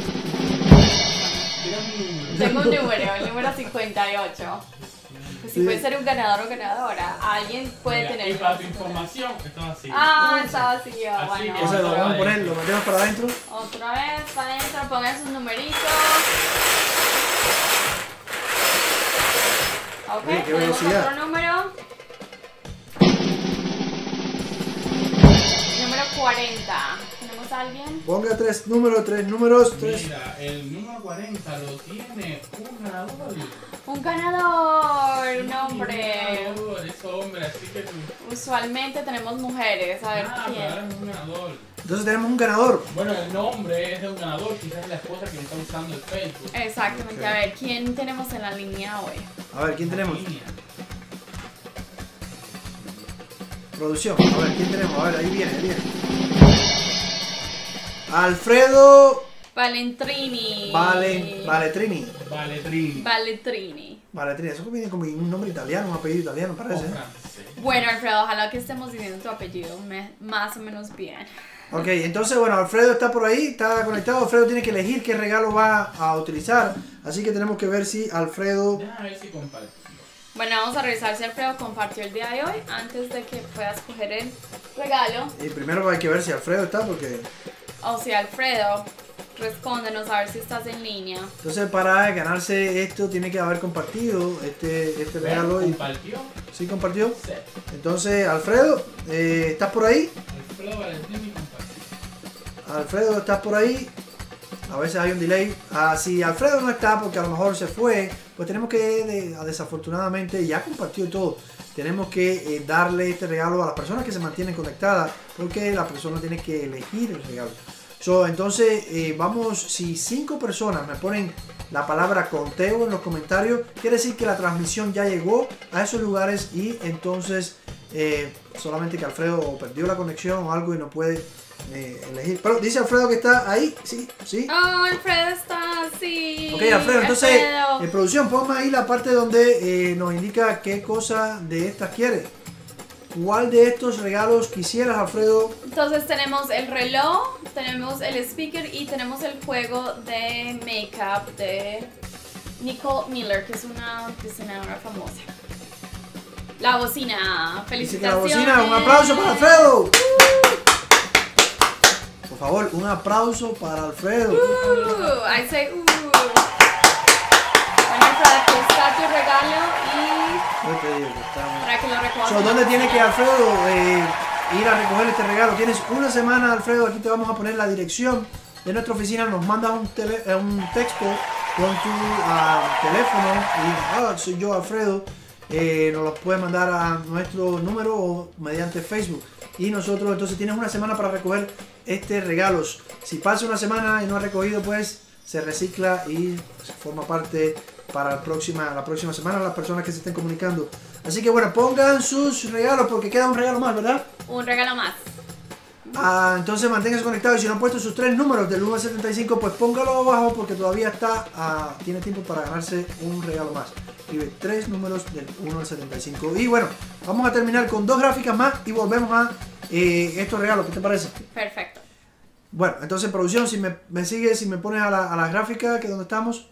Tengo un número, el número cincuenta y ocho. Pues si Sí. puede ser un ganador o ganadora, alguien puede Mira, tener. y para tu información, esto es así. Ah, está vacío. Así Bueno, que- Entonces lo vamos a poner, lo metemos para adentro. otra vez para adentro, pongan sus numeritos. Ok, Oye, qué tenemos velocidad. otro número. Número cuarenta. ¿Tenemos a alguien? Ponga tres números, tres números, tres. Mira, el número cuarenta lo tiene un ganador. Un ganador, un hombre. Un ganador, es hombre, así que tú. Usualmente tenemos mujeres. A ver Ah, pero ahora quién. es un ganador. Entonces tenemos un ganador. Bueno, el nombre es de un ganador, quizás es la esposa que está usando el Facebook. Exactamente. Ok. A ver, ¿quién tenemos en la línea hoy? A ver, ¿quién tenemos? Línea. Producción. A ver, ¿quién tenemos? A ver, ahí viene, ahí viene. Alfredo Valentrini. Valen, Valetrini. Valetrini. Valetrini. Valetrini, eso viene como un nombre italiano, un apellido italiano, O parece. ¿eh? francés. Bueno, Alfredo, ojalá que estemos diciendo tu apellido me- más o menos bien. Ok, entonces, bueno, Alfredo está por ahí, está conectado. Alfredo tiene que elegir qué regalo va a utilizar. Así que tenemos que ver si Alfredo... Déjame ver si compartió. Bueno, vamos a revisar si Alfredo compartió el día de hoy antes de que puedas coger el regalo. Y primero hay que ver si Alfredo está, porque... O si Alfredo, respóndenos a ver si estás en línea. Entonces, para ganarse esto, tiene que haber compartido este, este regalo. Y... ¿Compartió? ¿Sí compartió? Sí. Entonces, Alfredo, eh, ¿estás por ahí? Alfredo Valetrini compartió. Alfredo, ¿estás por ahí? A veces hay un delay. Ah, si Alfredo no está porque a lo mejor se fue, pues tenemos que, de- desafortunadamente, ya compartió todo. Tenemos que eh, darle este regalo a las personas que se mantienen conectadas, porque la persona tiene que elegir el regalo. So, entonces, eh, vamos, si cinco personas me ponen la palabra conteo en los comentarios, quiere decir que la transmisión ya llegó a esos lugares y entonces eh, solamente que Alfredo o perdió la conexión o algo y no puede eh, elegir. Pero dice Alfredo que está ahí, sí, sí. Oh, Alfredo está así. Ok, Alfredo, entonces, Alfredo. en producción, ponme ahí la parte donde eh, nos indica qué cosa de estas quiere. ¿Cuál de estos regalos quisieras, Alfredo? Entonces tenemos el reloj, tenemos el speaker y tenemos el juego de make-up de Nicole Miller, que es una diseñadora famosa. La bocina. Dice que la Felicitaciones. bocina, un aplauso para Alfredo. Por favor, un aplauso para Alfredo. Uh, I say uh. Bueno, Alfredo, aquí está tu regalo y Yo te digo que está- para que lo recojas. So, ¿dónde tiene que Alfredo eh, ir a recoger este regalo? Tienes una semana, Alfredo. Aquí te vamos a poner la dirección de nuestra oficina. Nos mandas un, tele- eh, un texto con tu ah, teléfono y ah, soy yo, Alfredo. Eh, nos lo puedes mandar a nuestro número o mediante Facebook. Y nosotros, entonces, tienes una semana para recoger este regalos. Si pasa una semana y no has recogido, pues se recicla y pues, forma parte para la próxima, la próxima semana las personas que se estén comunicando. Así que bueno, pongan sus regalos porque queda un regalo más, ¿verdad? Un regalo más. Ah, entonces manténganse conectados y si no han puesto sus tres números del uno al setenta y cinco, pues póngalo abajo porque todavía está, ah, tiene tiempo para ganarse un regalo más. Escribe tres números del uno al setenta y cinco. Y bueno, vamos a terminar con dos gráficas más y volvemos a eh, estos regalos. ¿Qué te parece? Perfecto. Bueno, entonces producción, si me, me sigues, si me pones a la, a la gráfica que donde estamos.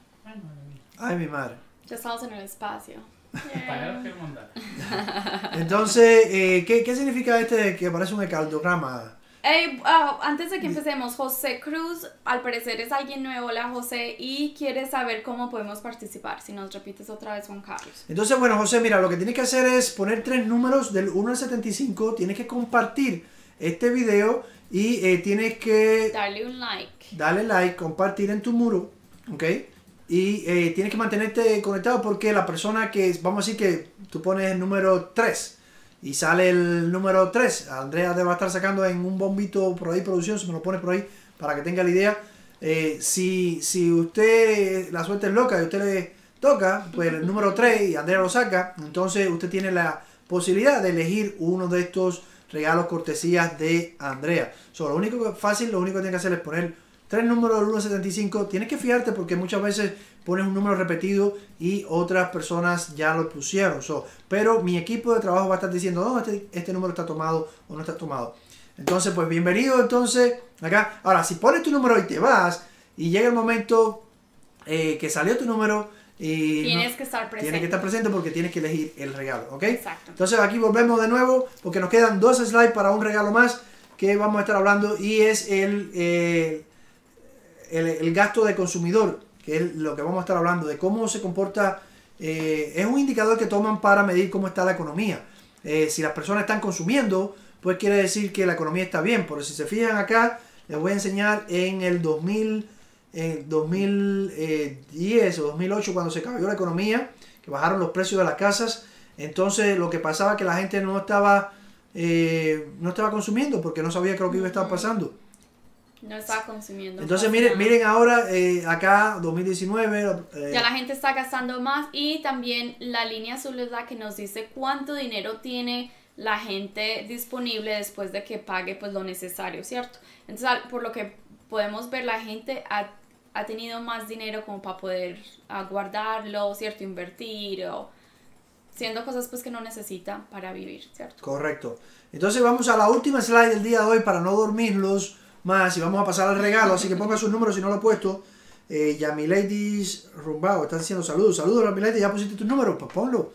Ay, mi madre. Ya estamos en el espacio. Para los que mandar. Entonces, eh, ¿qué, ¿qué significa este que aparece un encaldograma? Hey, uh, antes de que empecemos, José Cruz, al parecer es alguien nuevo, hola José, y quiere saber cómo podemos participar. Si nos repites otra vez, Juan Carlos. Entonces, bueno, José, mira, lo que tienes que hacer es poner tres números del uno al setenta y cinco, tienes que compartir este video y eh, tienes que Darle un like. darle like, compartir en tu muro, ¿ok? Y eh, tienes que mantenerte conectado porque la persona que, vamos a decir que tú pones el número tres y sale el número tres, Andrea te va a estar sacando en un bombito por ahí, producción, si me lo pones por ahí para que tenga la idea. Eh, si, si usted, la suerte es loca y usted le toca, pues el número tres y Andrea lo saca, entonces usted tiene la posibilidad de elegir uno de estos regalos cortesías de Andrea. So, lo único que fácil, lo único que tienes que hacer es poner tres números del uno al setenta y cinco. Tienes que fijarte porque muchas veces pones un número repetido y otras personas ya lo pusieron. So, pero mi equipo de trabajo va a estar diciendo, no, este, este número está tomado o no está tomado. Entonces, pues bienvenido entonces acá. Ahora, si pones tu número y te vas y llega el momento eh, que salió tu número y Tienes no, que estar presente. tienes que estar presente porque tienes que elegir el regalo, ¿ok? Exacto. Entonces aquí volvemos de nuevo porque nos quedan dos slides para un regalo más que vamos a estar hablando y es el... Eh, El, el gasto de consumidor, que es lo que vamos a estar hablando, de cómo se comporta, eh, es un indicador que toman para medir cómo está la economía. Eh, si las personas están consumiendo, pues quiere decir que la economía está bien, pero si se fijan acá, les voy a enseñar en el dos mil, en dos mil diez o dos mil ocho, cuando se cayó la economía, que bajaron los precios de las casas, entonces lo que pasaba es que la gente no estaba, eh, no estaba consumiendo porque no sabía qué es lo que iba a estar pasando. No está consumiendo. Entonces casi miren, nada. miren ahora, eh, acá dos mil diecinueve. Eh, Ya la gente está gastando más y también la línea azul es la que nos dice cuánto dinero tiene la gente disponible después de que pague pues lo necesario, ¿cierto? Entonces al- por lo que podemos ver, la gente ha, ha tenido más dinero como para poder ah, guardarlo, ¿cierto? Invertir o haciendo cosas pues que no necesita para vivir, ¿cierto? Correcto. Entonces vamos a la última slide del día de hoy para no dormirlos más y vamos a pasar al regalo, así que ponga sus números si no lo he puesto. Eh, Yamiladies Rumbao, estás diciendo saludos, saludos Yamiladies, ya pusiste tus números, pues ponlo.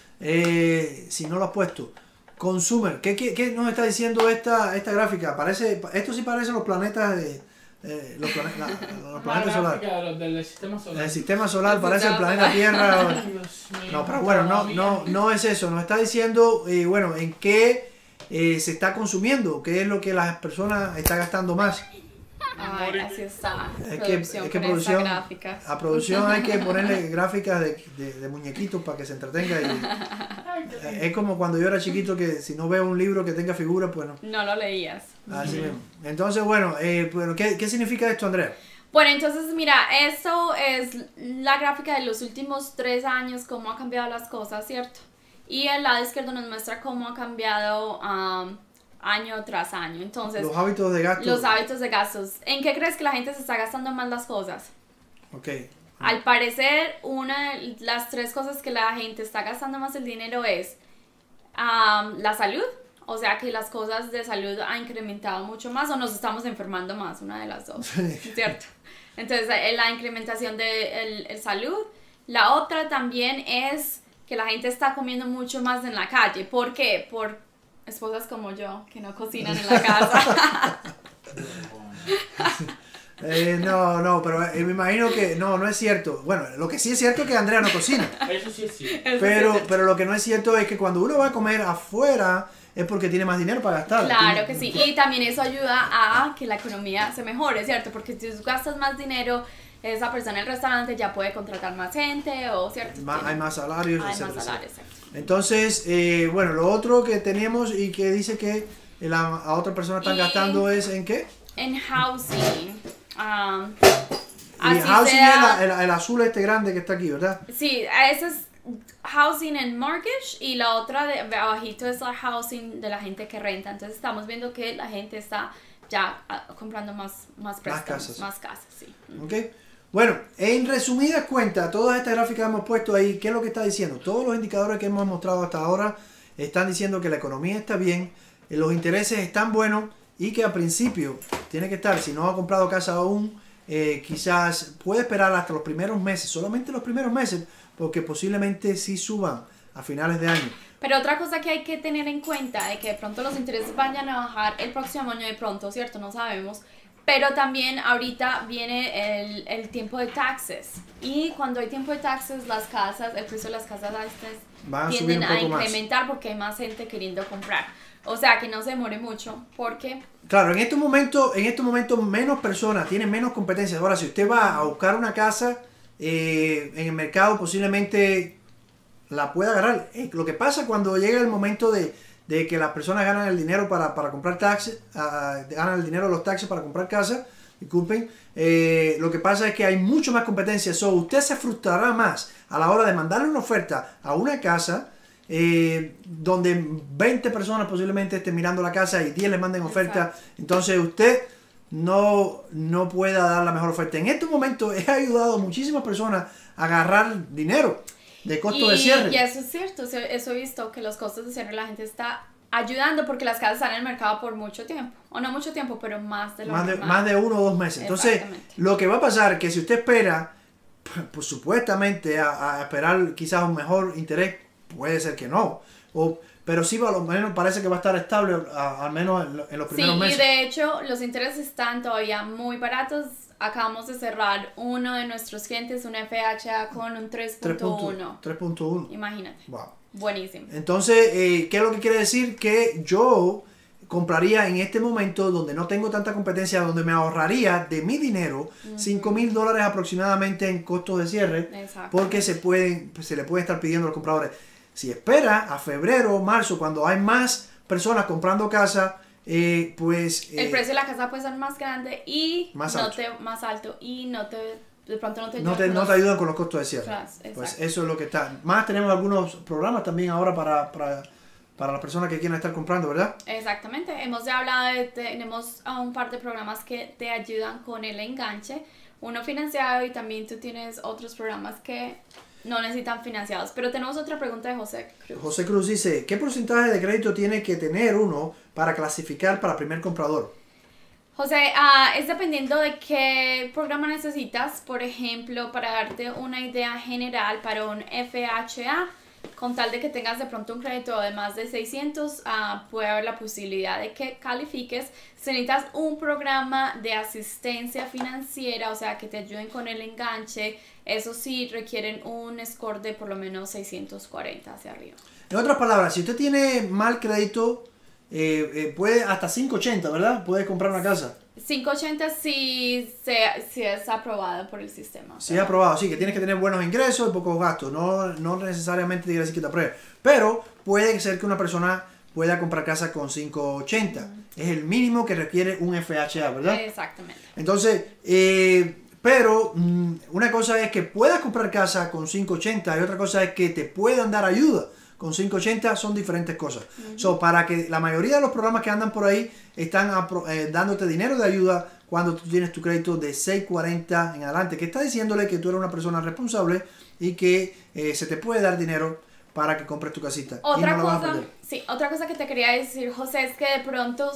Eh, si no lo has puesto. Consumer, ¿qué, qué, qué nos está diciendo esta, esta gráfica? Parece, esto sí parece los planetas de, eh, los, plane- la- los Una planetas solares. gráfica de los- del sistema solar. El sistema solar parece el planeta Tierra. Ay, Dios mío, No, pero bueno, no, no, no es eso. Nos está diciendo, eh, bueno, en qué eh, se está consumiendo, qué es lo que las personas están gastando más. Ay, así está. Es que, Producción es que con producción, esas gráficas. a producción hay que ponerle gráficas de, de, de muñequitos para que se entretenga. Y, eh, es como cuando yo era chiquito que si no veo un libro que tenga figuras, pues no. No lo leías. Así mismo. Entonces, bueno, eh, bueno ¿qué, ¿qué significa esto, Andrea? Bueno, entonces mira, esto es la gráfica de los últimos tres años, cómo ha cambiado las cosas, ¿cierto? Y el lado izquierdo nos muestra cómo ha cambiado um, año tras año. Entonces, Los hábitos de gasto. los hábitos de gastos. ¿En qué crees que la gente se está gastando más las cosas? Ok. Al parecer, una de las tres cosas que la gente está gastando más el dinero es um, la salud. O sea que las cosas de salud han incrementado mucho más o nos estamos enfermando más, una de las dos, ¿cierto? Entonces, eh, la incrementación de el, el salud. La otra también es que la gente está comiendo mucho más en la calle. ¿Por qué? Por esposas como yo, que no cocinan en la casa. Eh, no, no, pero eh, me imagino que no, no es cierto. Bueno, lo que sí es cierto es que Andrea no cocina. Eso sí es cierto. Eso Pero, sí. pero lo que no es cierto es que cuando uno va a comer afuera es porque tiene más dinero para gastar. Claro Tiene- que sí, y también eso ayuda a que la economía se mejore, ¿cierto? Porque si tú gastas más dinero, esa persona en el restaurante ya puede contratar más gente, o ¿cierto? Ma- Tiene- hay más salarios. hay etcétera, más salarios, etcétera. exacto. Entonces, eh, bueno, lo otro que tenemos y que dice que la, a otra persona están Y- gastando es en qué? En housing, um, Así housing sea- es el, el- el azul este grande que está aquí, ¿verdad? Sí, ese es housing and mortgage y la otra de de abajito es la housing de la gente que renta. Entonces estamos viendo que la gente está ya ah, comprando más, más préstamos, casas. más casas, sí. ¿Ok? Bueno, en resumidas cuentas, todas estas gráficas que hemos puesto ahí, ¿qué es lo que está diciendo? Todos los indicadores que hemos mostrado hasta ahora están diciendo que la economía está bien, eh, los intereses están buenos y que al principio tiene que estar, si no ha comprado casa aún, eh, quizás puede esperar hasta los primeros meses, solamente los primeros meses, porque posiblemente sí suban a finales de año. Pero otra cosa que hay que tener en cuenta es que de pronto los intereses vayan a bajar el próximo año de pronto, ¿cierto? No sabemos. Pero también ahorita viene el, el tiempo de taxes. Y cuando hay tiempo de taxes, las casas, el precio de las casas a veces Van a subir tienden un a poco más. incrementar porque hay más gente queriendo comprar. O sea, que no se demore mucho porque... Claro, en estos momentos, en estos momentos menos personas, tienen menos competencia. Ahora, si usted va a buscar una casa eh, en el mercado, posiblemente la pueda agarrar. Eh, lo que pasa cuando llega el momento de, de que las personas ganan el dinero para, para comprar taxes, uh, ganan el dinero de los taxes para comprar casa, disculpen, eh, lo que pasa es que hay mucho más competencia. So, usted se frustrará más a la hora de mandarle una oferta a una casa eh, donde veinte personas posiblemente estén mirando la casa y diez le manden oferta. Exacto. Entonces usted no, no pueda dar la mejor oferta. En estos momentos he ayudado a muchísimas personas a agarrar dinero de costo y, de cierre. Y eso es cierto, eso, eso he visto que los costos de cierre la gente está ayudando porque las casas están en el mercado por mucho tiempo. O no mucho tiempo, pero más de lo Más de, normal. más de uno o dos meses. Entonces, Exactamente. lo que va a pasar es que si usted espera, pues supuestamente a, a esperar quizás un mejor interés, puede ser que no. O, pero sí, a lo menos parece que va a estar estable, a- al menos en, lo- en los Sí, primeros y meses. de hecho los intereses están todavía muy baratos. Acabamos de cerrar uno de nuestros clientes, un F H A con un tres punto uno. tres punto uno. Imagínate. Wow. Buenísimo. Entonces, eh, ¿qué es lo que quiere decir? Que yo compraría en este momento donde no tengo tanta competencia, donde me ahorraría de mi dinero cinco mil dólares aproximadamente en costos de cierre, Exacto. porque se, pueden, se le puede estar pidiendo a los compradores. Si espera a febrero o marzo, cuando hay más personas comprando casa, eh, pues... El eh, precio de la casa puede ser más grande y Más no alto. te, más alto y no te, de pronto no te no ayuda te, con no los- te ayudan con los costos de cierre. Claro, Pues exacto. eso es lo que está. Más tenemos algunos programas también ahora para, para, para las personas que quieren estar comprando, ¿verdad? Exactamente, hemos ya hablado de, tenemos a un par de programas que te ayudan con el enganche, uno financiado y también tú tienes otros programas que no necesitan financiados. Pero tenemos otra pregunta de José Cruz. José Cruz dice, ¿qué porcentaje de crédito tiene que tener uno para clasificar para primer comprador? José, ah, es dependiendo de qué programa necesitas. Por ejemplo, para darte una idea general para un F H A, con tal de que tengas de pronto un crédito de más de seiscientos, ah, puede haber la posibilidad de que califiques. Si necesitas un programa de asistencia financiera, o sea, que te ayuden con el enganche, eso sí requieren un score de por lo menos seiscientos cuarenta hacia arriba. En otras palabras, si usted tiene mal crédito, eh, eh, puede hasta cinco ochenta, ¿verdad? Puede comprar una casa. quinientos ochenta si, se, si es aprobado por el sistema. Si es aprobado, sí, que tienes que tener buenos ingresos y pocos gastos. No, no necesariamente quiere decir que te apruebe. Pero puede ser que una persona pueda comprar casa con quinientos ochenta. Es el mínimo que requiere un F H A, ¿verdad? Exactamente. Entonces, eh, pero mm, una cosa es que puedas comprar casa con quinientos ochenta y otra cosa es que te puedan dar ayuda. Con quinientos ochenta son diferentes cosas. Uh-huh. So, para que la mayoría de los programas que andan por ahí están apro- eh, dándote dinero de ayuda cuando tú tienes tu crédito de seiscientos cuarenta en adelante, que está diciéndole que tú eres una persona responsable y que eh, se te puede dar dinero para que compres tu casita. Otra y no la vas a cosa, perder. sí, otra cosa que te quería decir, José, es que de pronto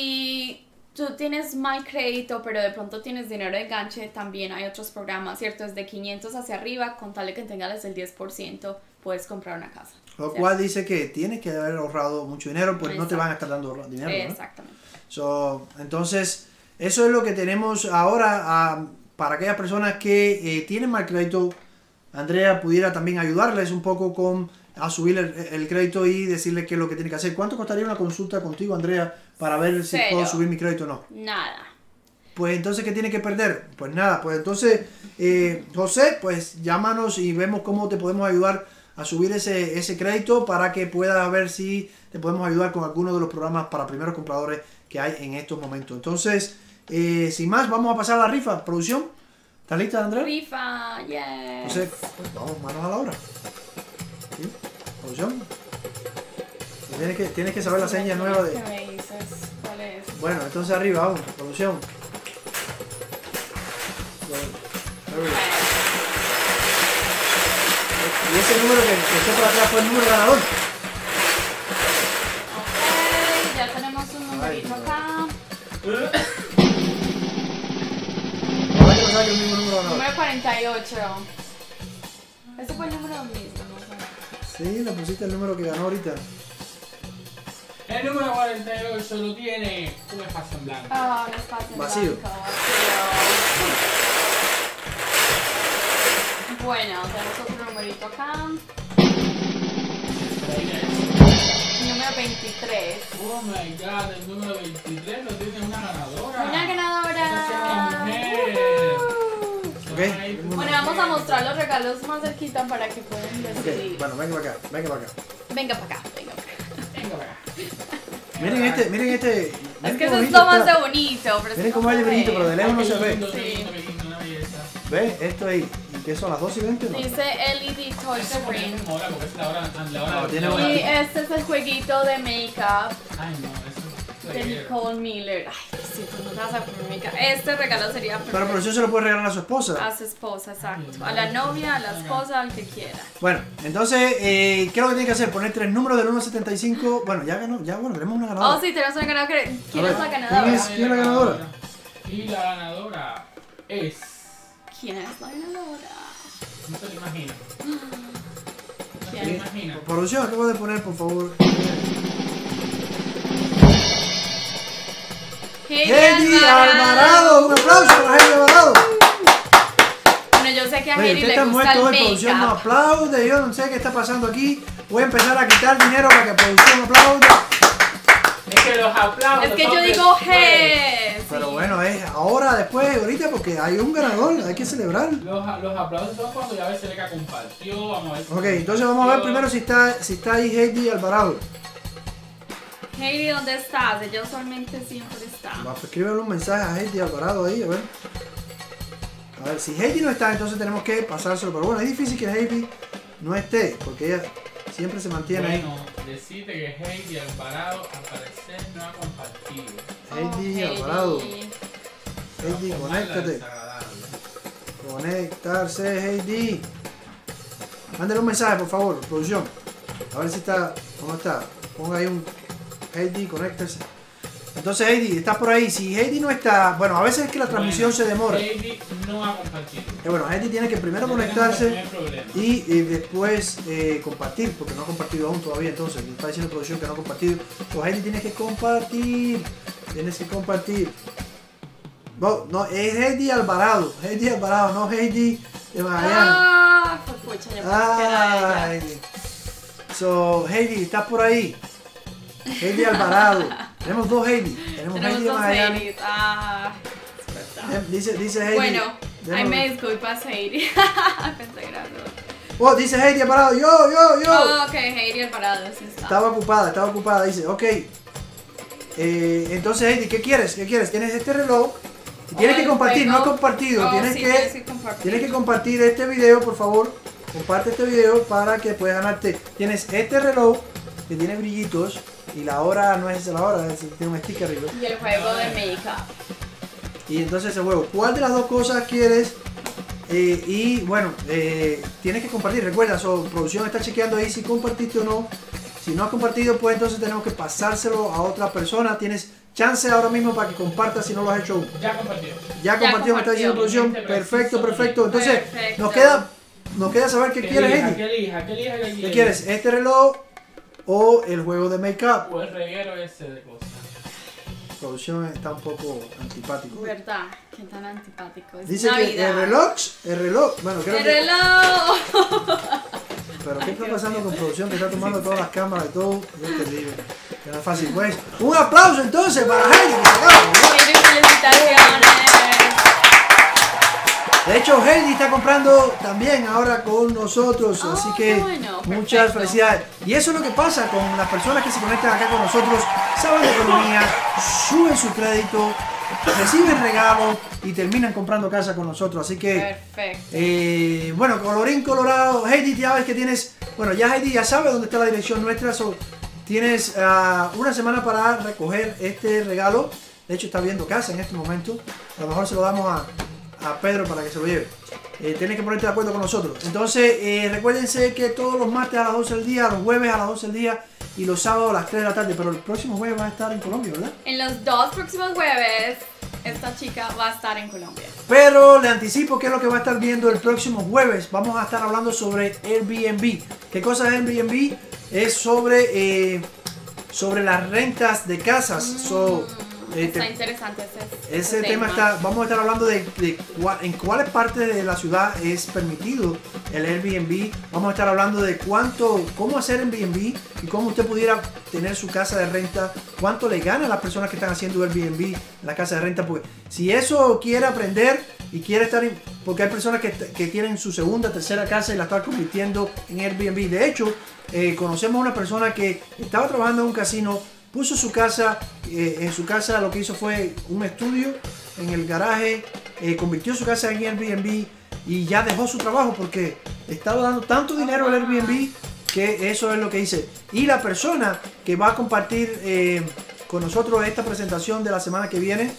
si tú tienes mal crédito, pero de pronto tienes dinero de enganche, también hay otros programas, ¿cierto? Desde quinientos hacia arriba, con tal de que tengas el diez por ciento, puedes comprar una casa. Lo ¿cierto? cual dice que tienes que haber ahorrado mucho dinero, pues no te van a estar dando dinero, ¿no? Exactamente. So, entonces, eso es lo que tenemos ahora uh, para aquellas personas que eh, tienen mal crédito. Andrea pudiera también ayudarles un poco con a subir el, el crédito y decirles qué es lo que tiene que hacer. ¿Cuánto costaría una consulta contigo, Andrea, para ver si Cero. puedo subir mi crédito o no? Nada. Pues entonces, ¿qué tiene que perder? Pues nada, pues entonces, eh, José, pues llámanos y vemos cómo te podemos ayudar a subir ese, ese crédito para que puedas ver si te podemos ayudar con alguno de los programas para primeros compradores que hay en estos momentos. Entonces, eh, sin más, vamos a pasar a la rifa. Producción, ¿Estás lista, Andrea? Rifa, yes. Entonces, pues, vamos, manos a la obra. ¿Sí? Producción. Tienes que, tienes que saber la seña nueva de... ¿Qué me dices? ¿Cuál es? Bueno, entonces arriba, vamos, producción. Y ese número que, que está por atrás fue el número ganador. Ok, ya tenemos un numerito Ay, acá. Ahora que no sabe que es el mismo número ganador. Número cuarenta y ocho. Ese fue el número mismo, no sé. Sí, le pusiste el número que ganó ahorita. El número cuarenta y ocho lo tiene un espacio en blanco. Ah, un espacio en Vacío. blanco, vacío. Bueno, tenemos otro numerito acá. Número veintitrés. Oh my god, el número veintitrés lo tiene una ganadora. Una ganadora. Esa es una mujer. Ok. Ay, Bueno, vamos a mostrar los regalos más cerquita para que puedan decidir. Ok, bueno, venga para acá, venga para acá. Venga para acá, venga para acá. Venga, venga. Miren este, miren este. Es miren que qué eso es bonito lo más está. de bonito. Pero Miren eso cómo no hay se bonito, ve. pero de lejos no se ve. Sí. Una belleza. ¿Ves? Esto ahí. ¿Y qué son las dos y veinte? No. Dice L E D Toy Eso porque Screen. es una hora, porque es la hora, la hora No, tiene la hora- una- Y este es el jueguito de make-up Ay, no, eso de es Nicole Miller. Ay, sí, tú no te vas a poner make-up. Este regalo sería Pero perfecto por eso se lo puede regalar a su esposa. a su esposa, exacto. A la novia, a la esposa, al que quiera. Bueno, entonces, eh, ¿qué es lo que tiene que hacer? Poner tres números del uno al setenta y cinco. Bueno, ya ganó, ya bueno, tenemos una ganadora. Oh, sí, tenemos una ganadora. ¿Quién A es ver, la ¿quién ganadora? es? ¿Quién es la ganadora? Y la ganadora es. ¿Quién es la ganadora? No te lo imaginas. No te lo ¿Quién? imaginas. Producción, acabo de poner, por favor. Heidi Alvarado. Un aplauso para Heidi Alvarado. Bueno, yo sé que a Oye, Heidi usted le está gusta muerto el hoy, producción no make-up. aplaude. Yo no sé qué está pasando aquí. Voy a empezar a quitar dinero para que producción aplaude. Es que los aplausos. Es que son yo después. digo G. Pero bueno, es ahora, después, ahorita, porque hay un ganador, hay que celebrar. Los, los aplausos son cuando ya ves Seneca compartió. Vamos a ver. si Ok, entonces vamos a ver compartió. primero si está, si está ahí Heidi Alvarado. Heidi, ¿dónde estás? Ella usualmente siempre está. Va, pues escríbele un mensaje a Heidi Alvarado ahí, a ver. A ver, si Heidi no está, entonces tenemos que pasárselo. Pero bueno, es difícil que Heidi no esté, porque ella siempre se mantiene ahí. Bueno, decirte que Heidi Alvarado al parecer no ha compartido. Heidi Oh, Alvarado. Heidi. Heidi, Por mal la conéctate. desagradable. Conectarse, Heidi. Mándale un mensaje, por favor, producción. A ver si está. ¿Cómo está? Ponga ahí un. Heidi, conéctese. Entonces, Heidi, estás por ahí. Si Heidi no está. Bueno, a veces es que la transmisión Bueno, se demora. Heidi no ha compartido. Eh, bueno, Heidi tiene que primero No tenemos conectarse el primer problema. y eh, después eh, compartir, porque no ha compartido aún todavía. Entonces, le está diciendo producción que no ha compartido. Pues Heidi tienes que compartir. Tienes que compartir. No, no, es Heidi Alvarado. Heidi Alvarado, no Heidi de Miami. Ah, fue pucha, yo pensé que era ella. Ay. So, Heidi, ¿estás por ahí? Heidi Alvarado. Tenemos dos Heidi. Tenemos, Tenemos Heidi de dos Miami. Heidis. Ah, es verdad. Eh, Dice, dice Heidi. Bueno, Tenemos- ahí me disculpas, Heidi. Pensé que era tú. Oh, dice Heidi Alvarado. Yo, yo, yo. Oh, ok, Heidi Alvarado, sí está. Estaba ocupada, estaba ocupada. Dice, ok. Eh, entonces, Heidi, ¿qué quieres? ¿Qué quieres? Tienes este reloj. Y tienes Oh, que el compartir, no has juego. compartido. Oh, tienes, sí, que, tienes que compartir. tienes que compartir este video, por favor. Comparte este video para que puedas ganarte. Tienes este reloj que tiene brillitos. Y la hora no es la hora, es- tiene un sticker arriba. Y el juego de make-up. Y entonces ese juego, ¿cuál de las dos cosas quieres? Eh, y bueno, eh, tienes que compartir. Recuerda, su producción está chequeando ahí si compartiste o no. Si no has compartido, pues entonces tenemos que pasárselo a otra persona. Tienes chance ahora mismo para que compartas si no lo has hecho aún. Ya compartió. Ya compartió, me está diciendo compartió. producción. Perfecto, perfecto. Entonces, Perfecto. nos queda, nos queda saber qué quieres, elija, Heidi. ¿Qué elija? ¿Qué elija? ¿Qué ¿Qué quieres? ¿Este reloj o el juego de make-up? O el reguero ese de cosas. Producción está un poco antipático. ¿Verdad? Qué tan antipático. Es Dice que Navidad. el reloj, el reloj, bueno, creo ¡El que... reloj! Pero ¿qué está pasando con producción que está tomando todas las cámaras y todo? Yo te digo, que no es fácil. Pues, un aplauso entonces para Heidi. que se acaba, ¿no? Heidi, felicitaciones. De hecho, Heidi está comprando también ahora con nosotros, Oh, así qué que bueno, muchas perfecto. felicidades. Y eso es lo que pasa con las personas que se conectan acá con nosotros, saben de economía, suben su crédito reciben regalos y terminan comprando casa con nosotros. Así que, Perfecto. eh, bueno, colorín colorado. Heidi, ya ves que tienes, bueno, ya Heidi ya sabe dónde está la dirección nuestra. So, tienes uh, una semana para recoger este regalo. De hecho, está viendo casa en este momento. A lo mejor se lo damos a, a Pedro para que se lo lleve. Eh, tienes que ponerte de acuerdo con nosotros. Entonces, eh, recuérdense que todos los martes a las doce del día, los jueves a las doce del día y los sábados a las tres de la tarde. Pero el próximo jueves va a estar en Colombia, ¿verdad? En los dos próximos jueves, esta chica va a estar en Colombia. Pero le anticipo qué es lo que va a estar viendo el próximo jueves. Vamos a estar hablando sobre Airbnb. ¿Qué cosa es Airbnb? Es sobre, eh, sobre las rentas de casas. Mm. So, Eh, Está te- interesante ese, ese tema está, vamos a estar hablando de, de cua- en cuáles partes de la ciudad es permitido el Airbnb. Vamos a estar hablando de cuánto, cómo hacer Airbnb y cómo usted pudiera tener su casa de renta, cuánto le gana a las personas que están haciendo Airbnb en la casa de renta. Porque si eso quiere aprender y quiere estar, en- porque hay personas que, que tienen su segunda, tercera casa y la están convirtiendo en Airbnb. De hecho, eh, conocemos a una persona que estaba trabajando en un casino. Puso su casa, eh, en su casa lo que hizo fue un estudio en el garaje, eh, convirtió su casa en Airbnb y ya dejó su trabajo porque estaba dando tanto dinero al Airbnb que eso es lo que hice. Y la persona que va a compartir eh, con nosotros esta presentación de la semana que viene,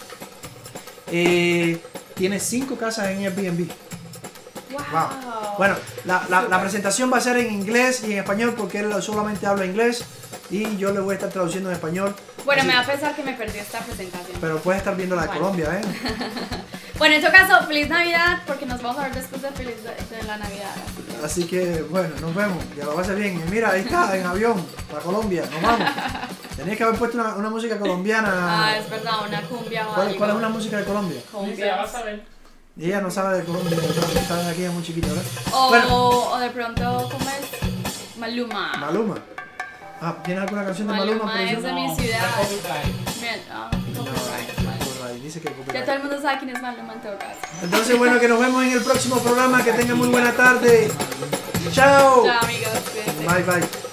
eh, tiene cinco casas en Airbnb. Wow. Wow. Bueno, la, la, la presentación va a ser en inglés y en español porque él solamente habla inglés y yo le voy a estar traduciendo en español. Bueno, Así- me va a pensar que me perdí esta presentación. Pero puedes estar viendo la de Bueno. Colombia, ¿eh? Bueno, en todo caso, feliz Navidad, porque nos vamos a ver después de feliz de, de la Navidad. Así que, bueno, nos vemos. Que lo pase bien. Y mira, ahí está, en avión, para Colombia. Nos vamos. Tenías que haber puesto una, una música colombiana. Ah, es verdad, una cumbia o ¿Cuál, algo. cuál es una música de Colombia? Dice, ya Cumbia. vas a ver. Y ella no sabe de Colombia. Está aquí es muy chiquita, ¿verdad? O, Bueno, o de pronto, ¿cómo es? Maluma. Maluma. Ah, ¿tienes alguna canción de Maluma? Maluma por es de eso? mi No, ciudad. está copyright. Bien, ah, No, copyright, vale. copyright, dice que Ya copyright. todo el mundo sabe quién es Maluma en todo caso. Entonces, bueno, que nos vemos en el próximo programa. Que tengan muy buena tarde. Chao. Chao, amigos. Cuídense. Bye, bye.